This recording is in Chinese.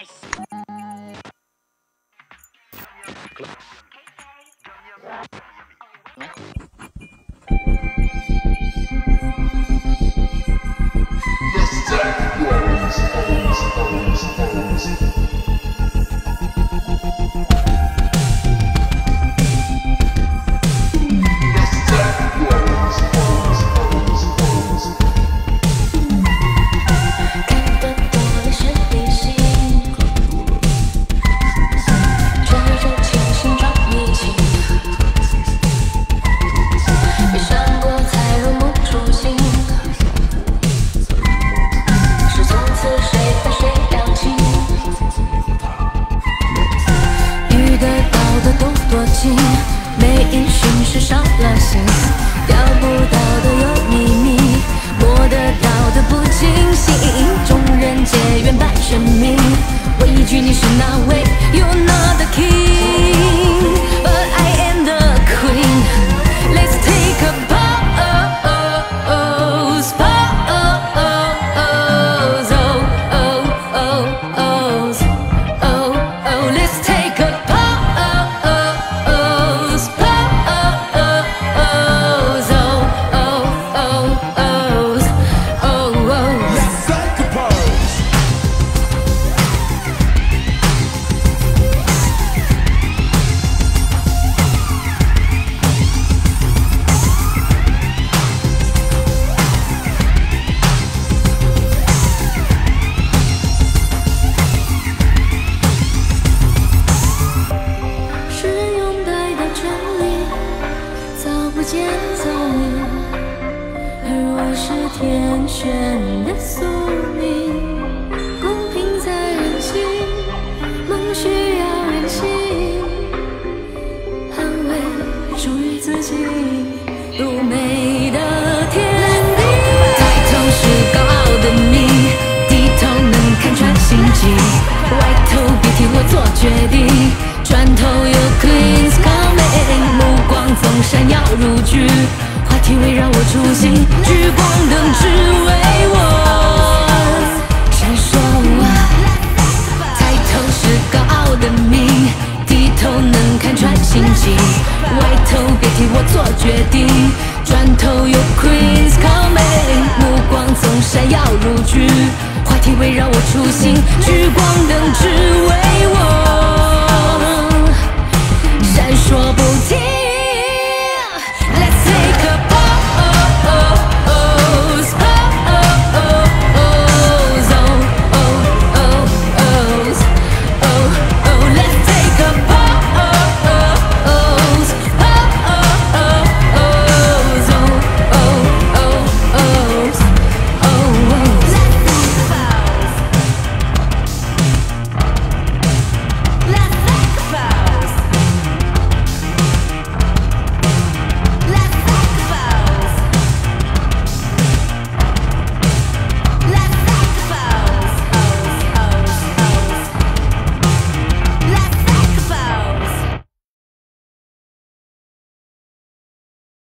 每一瞬是少了心，钓不到的有秘密，摸得到的不惊喜。众人皆愿拜神明，畏惧你是哪位 ？You're not the king, but I am the queen. Let's take a pose, let's take a天选的宿命，公平在人心，梦需要人心，捍卫属于自己独美的天地。抬头是高傲的你，低头能看穿心机，歪头别替我做决定，转头有 Queen's coming， 目光总闪耀如炬。话题围绕我初心，聚光灯只为我闪烁。抬头是高傲的命，低头能看穿心机，歪头别替我做决定，转头有 Queen's coming， 目光总闪耀如炬。话题围绕我初心，聚光